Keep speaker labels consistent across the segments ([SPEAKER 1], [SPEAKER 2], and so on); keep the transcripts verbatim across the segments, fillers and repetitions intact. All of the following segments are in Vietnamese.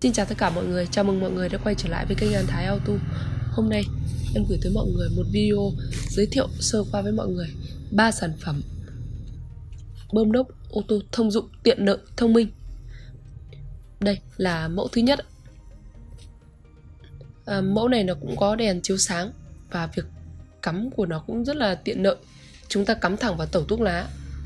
[SPEAKER 1] Xin chào tất cả mọi người, chào mừng mọi người đã quay trở lại với kênh An Thái Auto. Hôm nay em gửi tới mọi người một video giới thiệu sơ qua với mọi người ba sản phẩm bơm lốp ô tô thông dụng tiện lợi thông minh. Đây là mẫu thứ nhất. à, Mẫu này nó cũng có đèn chiếu sáng và việc cắm của nó cũng rất là tiện lợi. Chúng ta cắm thẳng vào tẩu thuốc lá,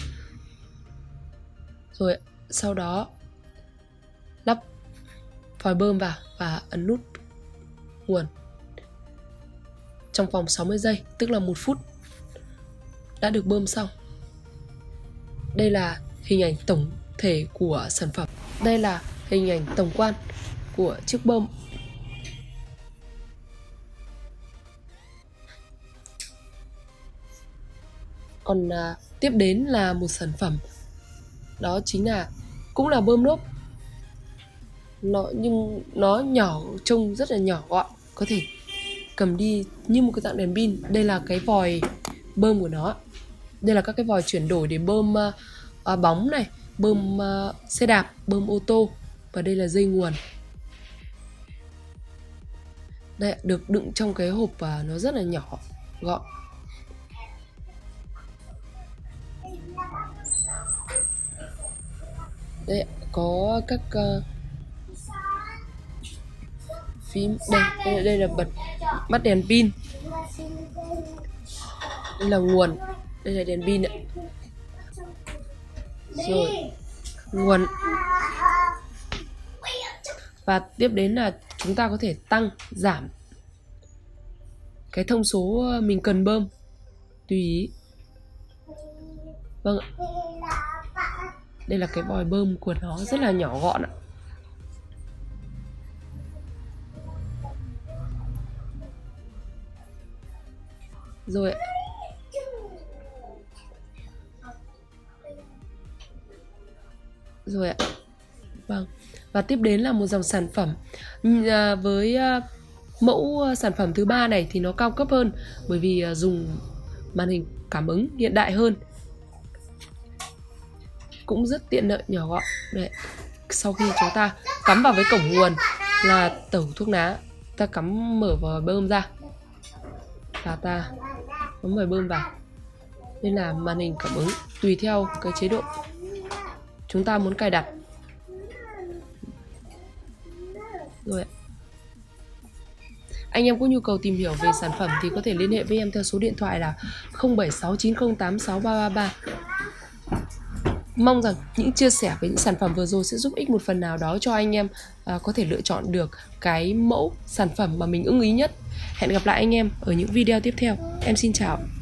[SPEAKER 1] rồi sau đó lắp vòi bơm vào và ấn nút nguồn. Trong vòng sáu mươi giây, tức là một phút, đã được bơm xong. Đây là hình ảnh tổng thể của sản phẩm. Đây là hình ảnh tổng quan của chiếc bơm. Còn à, tiếp đến là một sản phẩm, đó chính là cũng là bơm lốp. Nó nhưng nó nhỏ, trông rất là nhỏ gọn, có thể cầm đi như một cái dạng đèn pin. Đây là cái vòi bơm của nó. Đây là các cái vòi chuyển đổi để bơm uh, uh, bóng này, bơm uh, xe đạp, bơm ô tô. Và đây là dây nguồn. Đây được đựng trong cái hộp và nó rất là nhỏ gọn. Đây có các uh, phím. Đây, đây, đây là bật bắt đèn pin. Đây là nguồn. Đây là đèn pin ạ. Rồi nguồn. Và tiếp đến là chúng ta có thể tăng, giảm cái thông số mình cần bơm tùy ý. Vâng ạ. Đây là cái vòi bơm của nó rất là nhỏ gọn ạ. Rồi ạ. Rồi ạ. Vâng. Và tiếp đến là một dòng sản phẩm. à, Với à, mẫu sản phẩm thứ ba này thì nó cao cấp hơn, bởi vì à, dùng màn hình cảm ứng hiện đại hơn, cũng rất tiện lợi, nhỏ gọn. Đấy. Sau khi chúng ta cắm vào với cổng nguồn là tẩu thuốc lá, ta cắm mở vòi bơm ra và ta cắm vòi bơm vào. Đây là màn hình cảm ứng tùy theo cái chế độ chúng ta muốn cài đặt. Rồi, anh em có nhu cầu tìm hiểu về sản phẩm thì có thể liên hệ với em theo số điện thoại là không bảy sáu chín không tám sáu ba ba ba. Mong rằng những chia sẻ với những sản phẩm vừa rồi sẽ giúp ích một phần nào đó cho anh em à, có thể lựa chọn được cái mẫu sản phẩm mà mình ưng ý nhất. Hẹn gặp lại anh em ở những video tiếp theo. Em xin chào.